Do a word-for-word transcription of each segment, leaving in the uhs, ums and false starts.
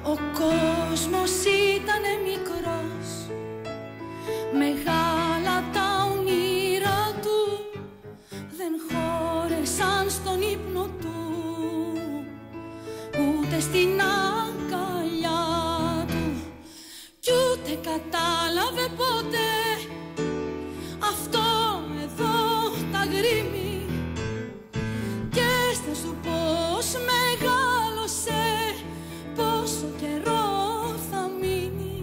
Ο κόσμος ήτανε μικρός, μεγάλα τα όνειρά του δεν χώρεσαν στον ύπνο του, ούτε στην αγκαλιά του, κι ούτε κατάλαβε ποτέ αυτό εδώ τα γρήμη. Και έστε σου πως μεγάλωσε, πόσο καιρό θα μείνει.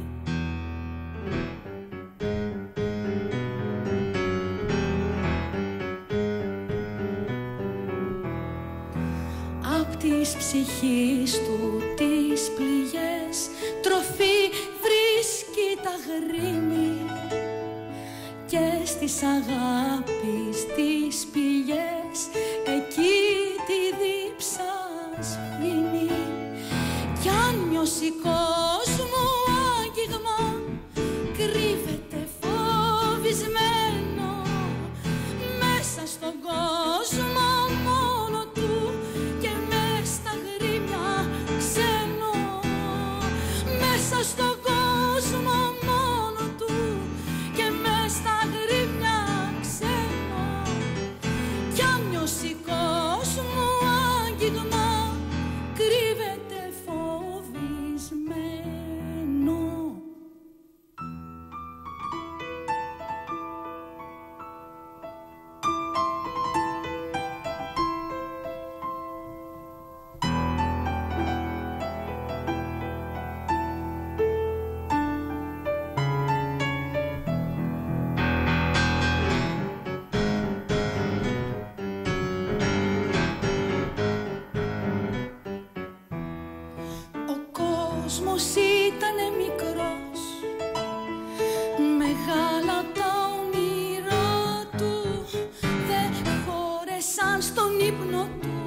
Απ' της ψυχής του τις πληγές τροφή βρίσκει τα γρήμη, και στις αγάπης τις πηγές εκεί τη δίψα σβήνει. Κι αν νιώσει κόσμου άγγιγμα κρύβεται φοβισμένο μέσα στον κόσμο μόνο του και μες στα γρήμια ξένο. Μέσα στον κόσμο μόνο του και μες στα γρήμια ξένο. Κι αν νιώσει κόσμου άγγιγμα κρύβεται φοβισμένο. Ο κόσμος ήτανε μικρός, μεγάλα τα όνειρά του δεν χώρεσαν στον ύπνο του,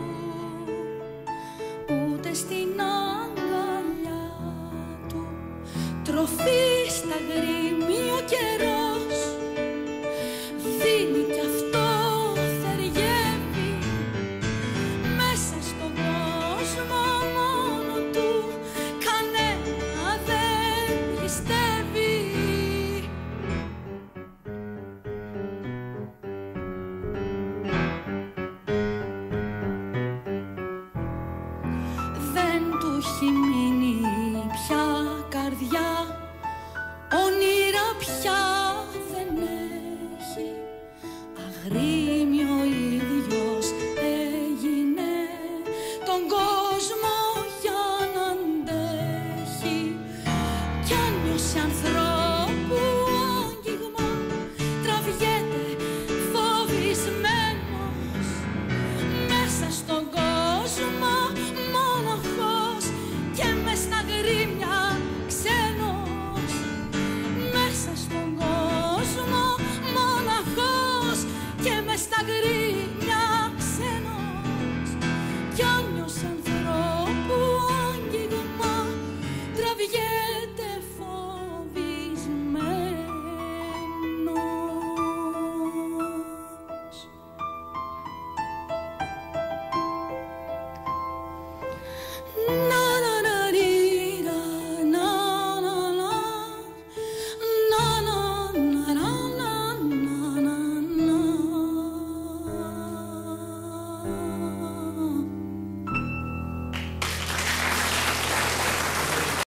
ούτε στην αγκαλιά του. Τροφή στα γρήμη ο καιρός δίνει κι αυτό θεριεύει. Μέσα στον κόσμο μόνο του κανένα δεν πιστεύει. Δεν του έχει μείνει πια καρδιά, όνειρα πια